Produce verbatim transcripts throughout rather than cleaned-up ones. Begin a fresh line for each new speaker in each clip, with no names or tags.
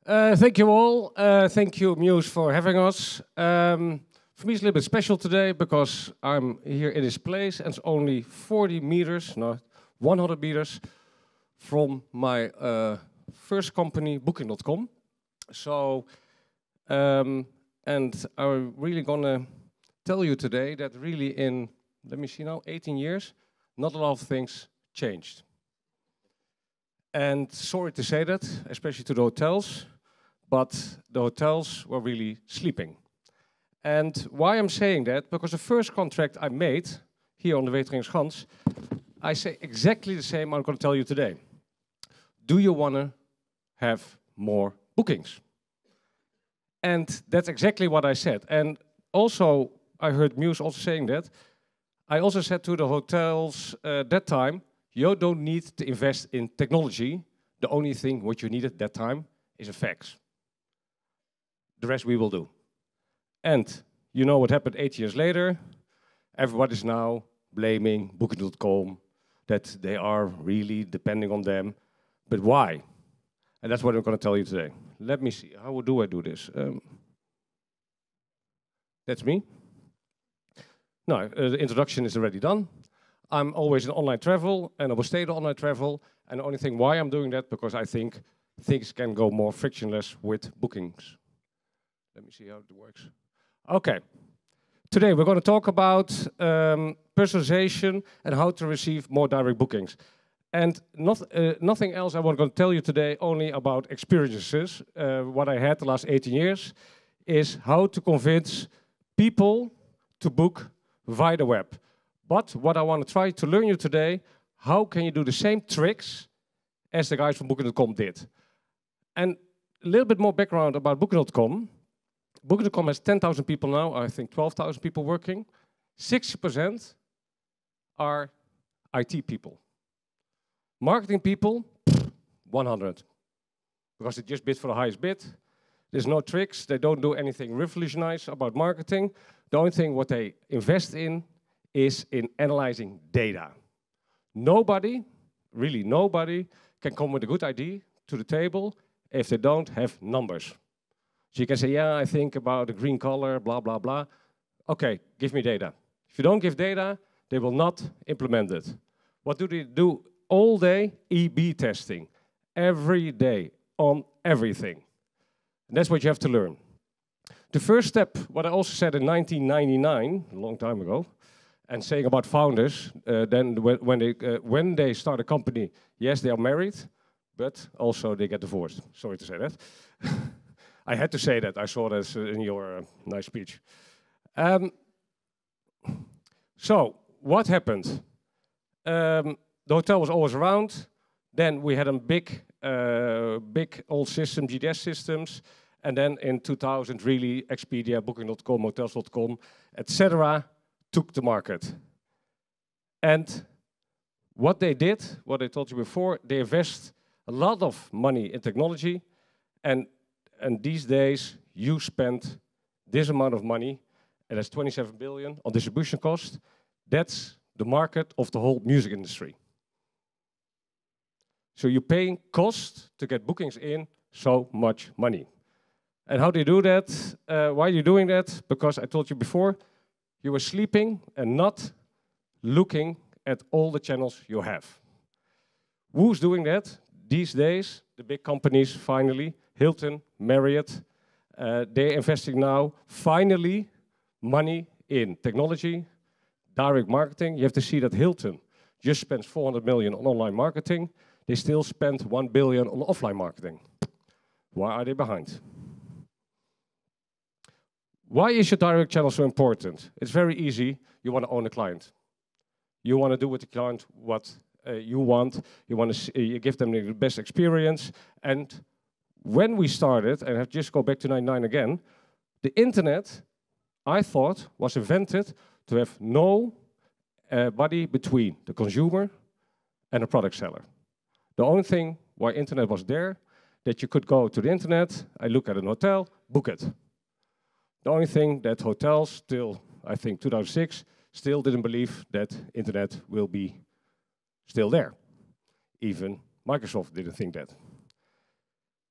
Uh, thank you all. Uh, thank you, Muse, for having us. Um, for me, it's a little bit special today because I'm here in this place and it's only forty meters, no, one hundred meters from my uh, first company, Booking dot com. So, um, and I'm really gonna tell you today that really in, let me see now, eighteen years, not a lot of things changed. And sorry to say that, especially to the hotels, but the hotels were really sleeping. And why I'm saying that, because the first contract I made here on the Weteringschans, I say exactly the same I'm going to tell you today. Do you want to have more bookings? And that's exactly what I said. And also, I heard Muse also saying that. I also said to the hotels uh, that time, you don't need to invest in technology. The only thing what you need at that time is a fax. The rest we will do. And you know what happened eight years later? Everybody's now blaming Booking dot com, that they are really depending on them. But why? And that's what I'm going to tell you today. Let me see, how do I do this? Um, that's me. No, uh, the introduction is already done. I'm always in online travel, and I will stay in online travel. And the only thing why I'm doing that, because I think things can go more frictionless with bookings. Let me see how it works. Okay. Today we're going to talk about um, personalization and how to receive more direct bookings. And not, uh, nothing else I want to tell you today, only about experiences. Uh, what I had the last eighteen years is how to convince people to book via the web. But what I want to try to learn you today, how can you do the same tricks as the guys from Booking dot com did? And a little bit more background about Booking dot com. Booking dot com has ten thousand people now, I think twelve thousand people working. sixty percent are I T people. Marketing people, one hundred. Because they just bid for the highest bid. There's no tricks, they don't do anything revolutionized about marketing. The only thing what they invest in is in analyzing data. Nobody, really nobody, can come with a good idea to the table if they don't have numbers. So you can say, yeah, I think about the green color, blah, blah, blah. Okay, give me data. If you don't give data, they will not implement it. What do they do all day? E B testing. Every day, on everything. And that's what you have to learn. The first step, what I also said in nineteen ninety-nine, a long time ago, and saying about founders, uh, then when they, uh, when they start a company, yes, they are married, but also they get divorced. Sorry to say that. I had to say that. I saw that in your uh, nice speech. Um, so, what happened? Um, the hotel was always around. Then we had a big, uh, big old system, G D S systems. And then in two thousand, really, Expedia, Booking dot com, Hotels dot com, et cetera, took the market. And what they did, what I told you before, they invest a lot of money in technology. And, and these days, you spend this amount of money, and that's twenty-seven billion on distribution cost. That's the market of the whole music industry. So you're paying cost to get bookings in, so much money. And how do you do that? Uh, why are you doing that? Because I told you before, you were sleeping and not looking at all the channels you have. Who's doing that? These days, the big companies finally, Hilton, Marriott, uh, they're investing now, finally, money in technology, direct marketing. You have to see that Hilton just spends four hundred million on online marketing. They still spend one billion on offline marketing. Why are they behind? Why is your direct channel so important? It's very easy. You want to own a client. You want to do with the client what uh, you want. You want to uh, you give them the best experience. And when we started, and I just go back to ninety-nine again, the internet, I thought, was invented to have no uh, body between the consumer and the product seller. The only thing why internet was there, that you could go to the internet, I look at an hotel, book it. The only thing that hotels still, I think two thousand six, still didn't believe that internet will be still there. Even Microsoft didn't think that.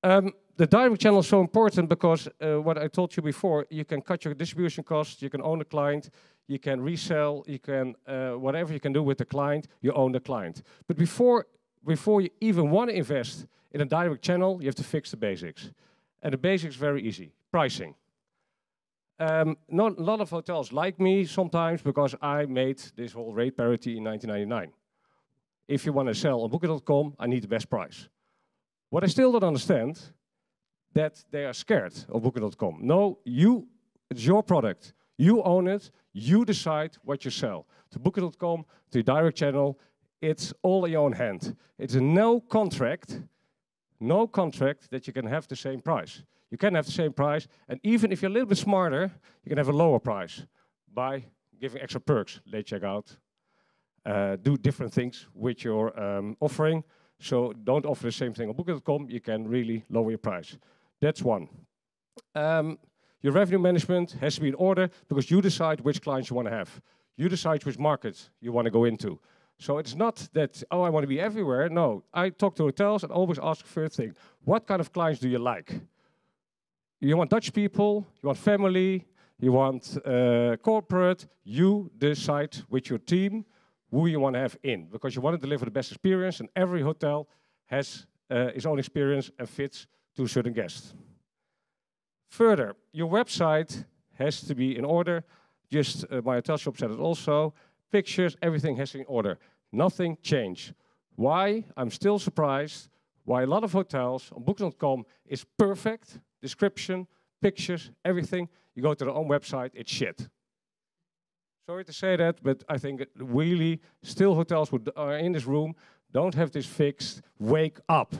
Um, the direct channel is so important because uh, what I told you before, you can cut your distribution costs, you can own the client, you can resell, you can, uh, whatever you can do with the client, you own the client. But before, before you even want to invest in a direct channel, you have to fix the basics. And the basics are very easy. Pricing. Um, not a lot of hotels like me sometimes because I made this whole rate parity in nineteen ninety-nine. If you want to sell on booking dot com, I need the best price. What I still don't understand, that they are scared of booking dot com. No, you, it's your product. You own it. You decide what you sell. To booking dot com, to your direct channel, it's all in your own hand. It's a no contract, no contract that you can have the same price. You can have the same price, and even if you're a little bit smarter, you can have a lower price by giving extra perks, late checkout, uh, do different things with your um, offering. So don't offer the same thing on booking dot com, you can really lower your price. That's one. Um, your revenue management has to be in order because you decide which clients you want to have. You decide which market you want to go into. So it's not that, oh, I want to be everywhere. No, I talk to hotels and always ask first thing, what kind of clients do you like? You want Dutch people, you want family, you want uh, corporate. You decide with your team who you want to have in, because you want to deliver the best experience, and every hotel has uh, its own experience and fits to a certain guest. Further, your website has to be in order. Just uh, my hotel shop said it also. Pictures, everything has to be in order. Nothing changed. Why? I'm still surprised why a lot of hotels on booking dot com is perfect. Description, pictures, everything. You go to their own website, it's shit. Sorry to say that, but I think really still hotels who are in this room don't have this fixed. Wake up.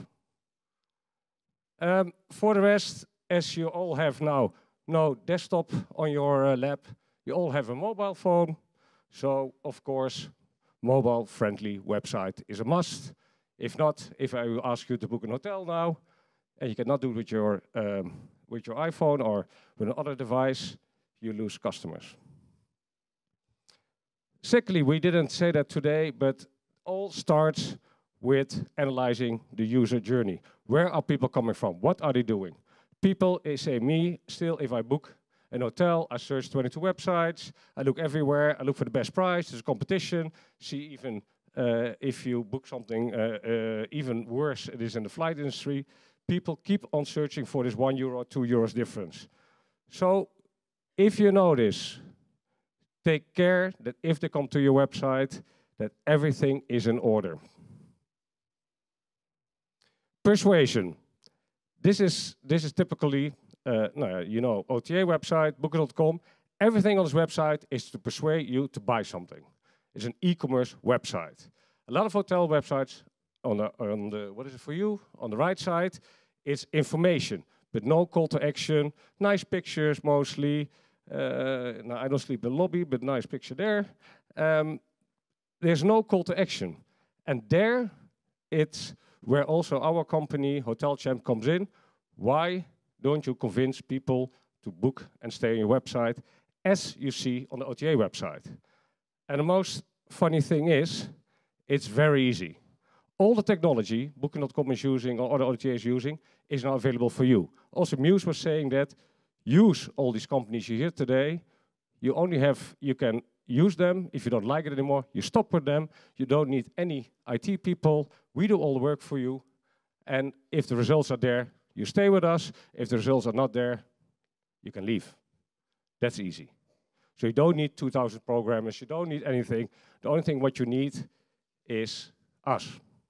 Um, for the rest, as you all have now no desktop on your uh, lab, you all have a mobile phone. So, of course, mobile-friendly website is a must. If not, if I will ask you to book an hotel now, and you cannot do it with your, um, with your iPhone or with another device, you lose customers. Secondly, we didn't say that today, but all starts with analyzing the user journey. Where are people coming from? What are they doing? People say, me, still, if I book an hotel, I search twenty-two websites, I look everywhere, I look for the best price, there's competition, see even uh, if you book something uh, uh, even worse, it is in the flight industry, people keep on searching for this one euro, two euros difference. So, if you know this, take care that if they come to your website, that everything is in order. Persuasion. This is, this is typically, uh, no, you know, O T A website, booking dot com. Everything on this website is to persuade you to buy something. It's an e-commerce website. A lot of hotel websites, on the, on the, what is it for you? On the right side, it's information, but no call to action, nice pictures mostly. Uh, now, I don't sleep in the lobby, but nice picture there. Um, there's no call to action. And there, it's where also our company, HotelChamp, comes in. Why don't you convince people to book and stay on your website, as you see on the O T A website? And the most funny thing is, it's very easy. All the technology booking dot com is using, or other O T A is using, is now available for you. Also, Muse was saying that use all these companies you hear today. You only have, you can use them. If you don't like it anymore, you stop with them. You don't need any I T people. We do all the work for you. And if the results are there, you stay with us. If the results are not there, you can leave. That's easy. So you don't need two thousand programmers. You don't need anything. The only thing what you need is us.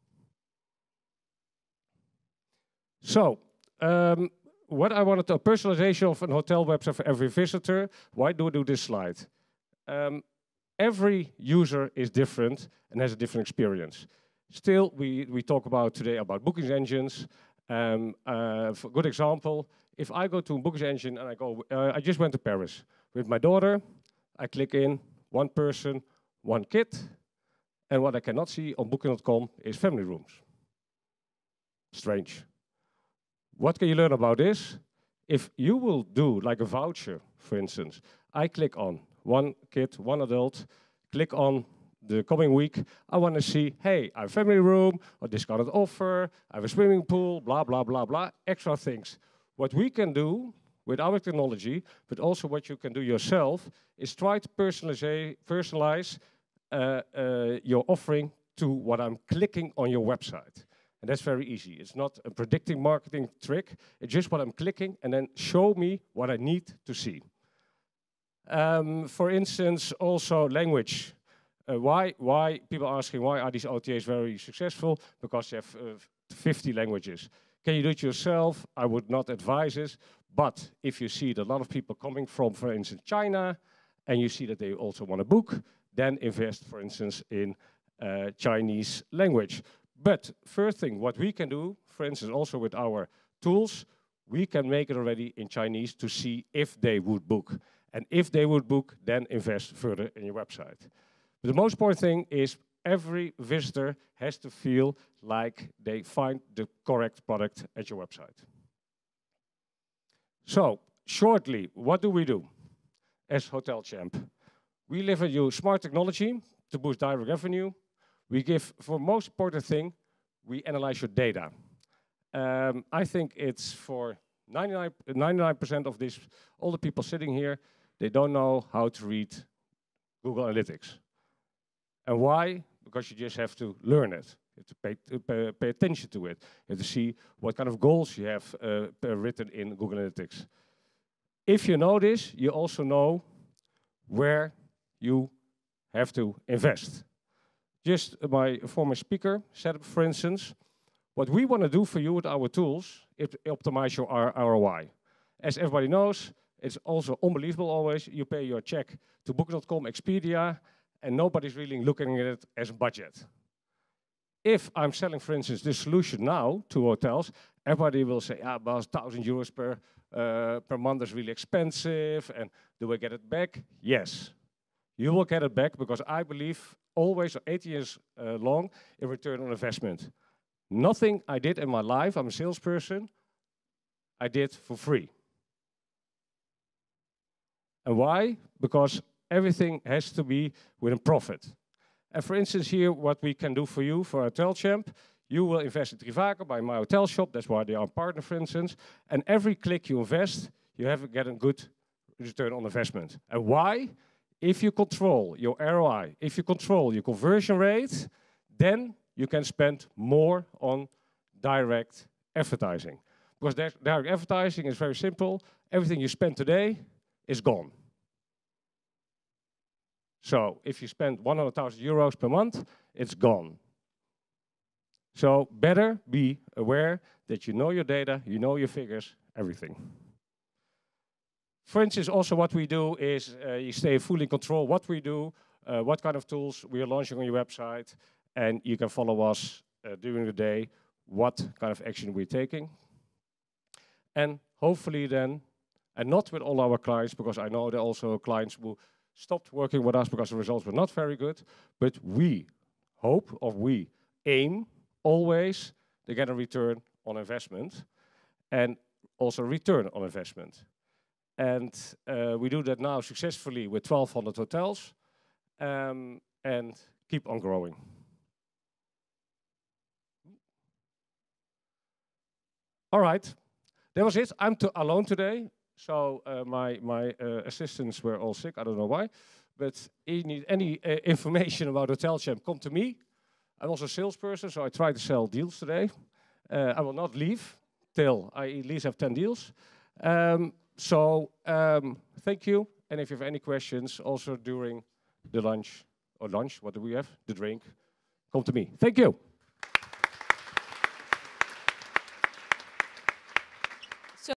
So, um, what I wanted to, personalization of a hotel website for every visitor. Why do I do this slide? Um, every user is different and has a different experience. Still, we, we talk about today about booking engines. Um, uh, for a good example, if I go to a booking engine and I go, uh, I just went to Paris with my daughter, I click in, one person, one kid, and what I cannot see on booking dot com is family rooms. Strange. What can you learn about this? If you will do like a voucher, for instance, I click on one kid, one adult, click on the coming week, I want to see, hey, I have a family room, or discounted offer, I have a swimming pool, blah, blah, blah, blah, extra things. What we can do with our technology, but also what you can do yourself, is try to personalize, personalize uh, uh, your offering to what I'm clicking on your website. And that's very easy. It's not a predicting marketing trick. It's just what I'm clicking and then show me what I need to see. Um, for instance, also language. Uh, why, why, people are asking, why are these O T As very successful? Because they have uh, fifty languages. Can you do it yourself? I would not advise it. But if you see that a lot of people coming from, for instance, China, and you see that they also want to book, then invest, for instance, in uh, Chinese language. But first thing, what we can do, for instance, also with our tools, we can make it already in Chinese to see if they would book. And if they would book, then invest further in your website. But the most important thing is every visitor has to feel like they find the correct product at your website. So, shortly, what do we do as HotelChamp? We deliver you smart technology to boost direct revenue. We give, for most important thing, we analyze your data. Um, I think it's for ninety-nine percent of this, all the people sitting here, they don't know how to read Google Analytics. And why? Because you just have to learn it. You have to pay, to pay, pay attention to it. You have to see what kind of goals you have uh, written in Google Analytics. If you know this, you also know where you have to invest. Just uh, my former speaker said, for instance, what we want to do for you with our tools is optimize your R O I. As everybody knows, it's also unbelievable always. You pay your check to book dot com, Expedia, and nobody's really looking at it as a budget. If I'm selling, for instance, this solution now to hotels, everybody will say, ah, well, one thousand euros per, uh, per month is really expensive, and do I get it back? Yes, you will get it back, because I believe always eight years uh, long in return on investment. Nothing I did in my life, I'm a salesperson, I did for free. And why? Because everything has to be with a profit. And for instance here, what we can do for you, for HotelChamp, you will invest in Trivago, buy my hotel shop, that's why they are a partner, for instance, and every click you invest, you have to get a good return on investment. And why? If you control your R O I, if you control your conversion rate, then you can spend more on direct advertising. Because direct advertising is very simple. Everything you spend today is gone. So if you spend one hundred thousand euros per month, it's gone. So better be aware that you know your data, you know your figures, everything. For instance, also what we do is uh, you stay fully in control what we do, uh, what kind of tools we are launching on your website, and you can follow us uh, during the day, what kind of action we're taking. And hopefully then, and not with all our clients, because I know there are also clients who stopped working with us because the results were not very good, but we hope, or we aim always to get a return on investment, and also return on investment. And uh, we do that now successfully with twelve hundred hotels, um, and keep on growing. All right, that was it. I'm to alone today, so uh, my, my uh, assistants were all sick, I don't know why. But if you need any uh, information about HotelChamp, come to me. I'm also a salesperson, so I try to sell deals today. Uh, I will not leave till I at least have ten deals. Um, So, um, thank you. And if you have any questions, also during the lunch, or lunch, what do we have? The drink, come to me. Thank you.